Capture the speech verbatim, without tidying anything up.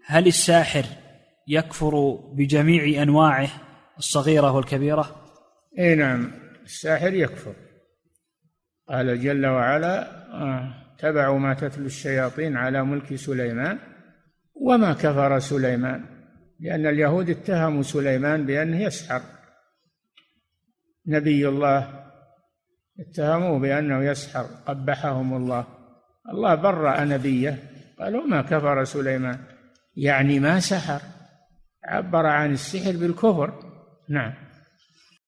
هل الساحر يكفر بجميع أنواعه الصغيرة والكبيرة؟ اي نعم، الساحر يكفر. قال جل وعلا: اتبعوا ما تتلو الشياطين على ملك سليمان وما كفر سليمان، لأن اليهود اتهموا سليمان بأنه يسحر، نبي الله اتهموه بأنه يسحر قبحهم الله. الله برأ نبيه، قالوا ما كفر سليمان، يعني ما سحر، عبر عن السحر بالكفر. نعم.